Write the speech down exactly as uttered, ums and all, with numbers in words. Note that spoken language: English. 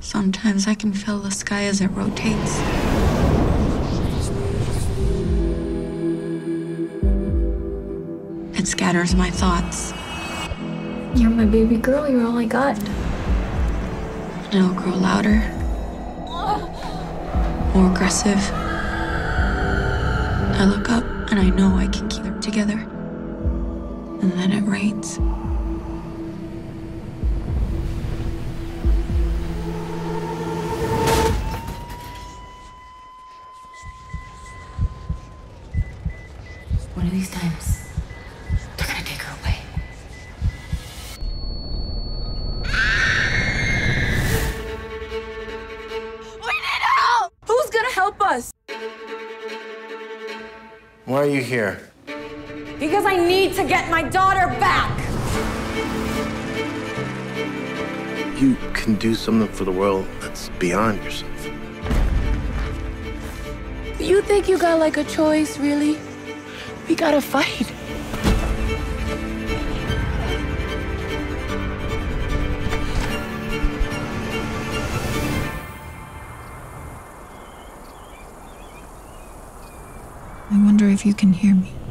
Sometimes I can feel the sky as it rotates. It scatters my thoughts. You're my baby girl, you're all I got. And it'll grow louder, more aggressive. I look up and I know I can keep it together. And then it rains. One of these times, they're gonna take her away. We need help! Who's gonna help us? Why are you here? Because I need to get my daughter back! You can do something for the world that's beyond yourself. You think you got like a choice, really? We gotta fight. I wonder if you can hear me.